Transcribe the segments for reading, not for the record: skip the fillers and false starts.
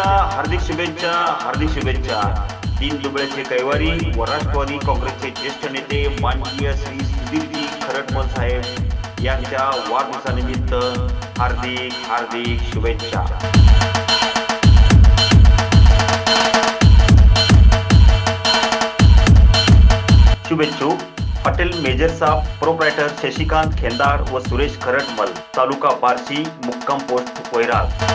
हार्दिक शुभेच्छा। दीनदुबळ्याचे कैवारी व राष्ट्रवादी काँग्रेसचे ज्येष्ठ नेते माननीय श्री सुधीरजी खरटमल साहेब यांच्या वाढदिवसानिमित्त हार्दिक हार्दिक शुभेच्छा। शुभेच्छुक hotel major Sahab proprietor Shashikant Khendar व सुरेश खरटमल, तालुका बार्शी, मुक्काम पोस्ट वैराग।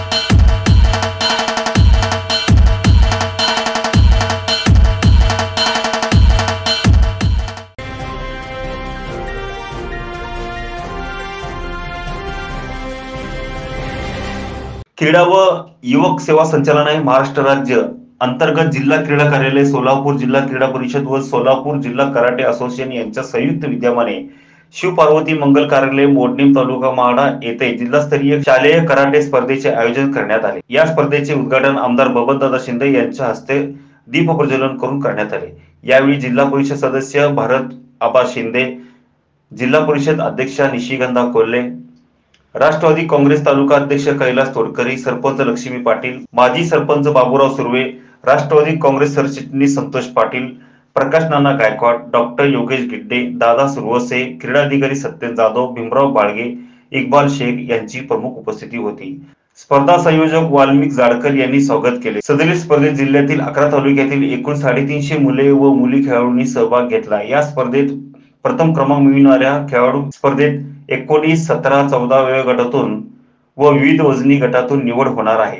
क्रीडा व युवक सेवा संचालनालय महाराष्ट्र राज्य अंतर्गत जिल्हा क्रीडा कार्यालय सोलापूर, जिल्हा क्रीडा परिषद व सोलापूर जिल्हा कराटे असोसिएशन यांच्या संयुक्त विद्यमाने शिवपार्वती मंगल कार्यालय मोडणीम तालुका माडा येथे जिल्हास्तरीय शालेय कराटे स्पर्धेचे आयोजन करण्यात आले। या स्पर्धेचे उद्घाटन आमदार बबनदादा शिंदे यांच्या हस्ते दीप प्रज्वलन करून करण्यात आले। यावेळी जिल्हा परिषद सदस्य भारत आबा शिंदे, जिल्हा परिषद अध्यक्षा निशिगंधा कोल्हे, राष्ट्रवादी काँग्रेस तालुका अध्यक्ष कैलास तोडकरी, सरपंच लक्ष्मी पाटील, माजी सरपंच बाबूराव सुर्वे, राष्ट्रवादी काँग्रेस सरचिटणीस संतोष पाटील, प्रकाश नाना गायकवाड, डॉक्टर योगेश गिड्डे, दादा सुरवसे, क्रीडाधिकारी सत्यन जाधव, भीमराव बाळगे, इक्बाल शेख यांची प्रमुख उपस्थिती होती। स्पर्धा संयोजक वाल्मिक जाडकर यांनी स्वागत केले। सदरील स्पर्धेत जिल्ह्यातील 11 तालुक्यातील एकूण 350 मुले व मुली खेळाडूंनी सहभाग घेतला। या स्पर्धेत प्रथम क्रमांक मिळवणाऱ्या खेळाडू स्पर्धेत 19, 17, 14व्या गटातून व विविध वजनी गटातून निवड होणार आहे।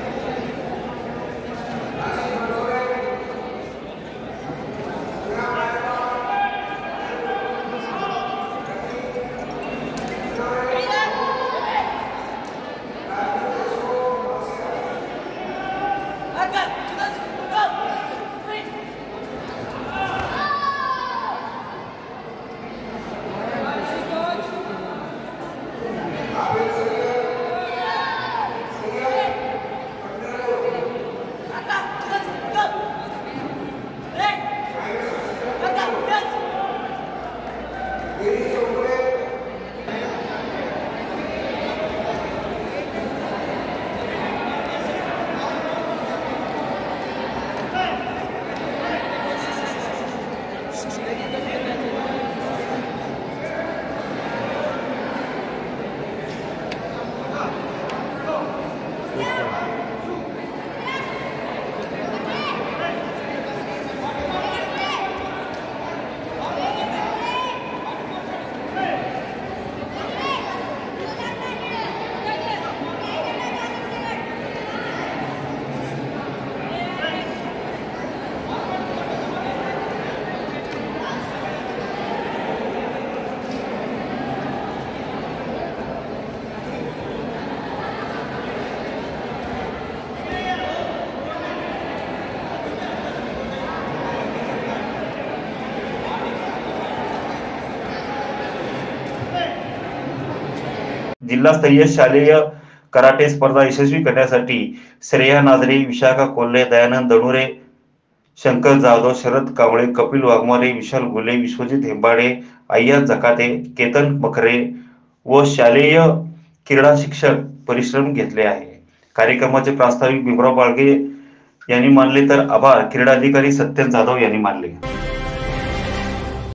जिल्हास्तरीय शालेय कराटे स्पर्धा यशस्वी करण्यासाठी श्रेया नाझरे, विशाखा कोल्हे, दयानंद दणुरे, शंकर जाधव, शरद कांबळे, कपिल वाघमारे, विशाल गुले, विश्वजित हेंबाडे, अय्या जकाते, केतन मखरे व शालेय क्रीडा शिक्षक परिश्रम घेतले आहे। कार्यक्रमाचे प्रास्ताविक भीमराव बाळगे यांनी मानले तर आभार क्रीडाधिकारी सत्यन जाधव यांनी मानले।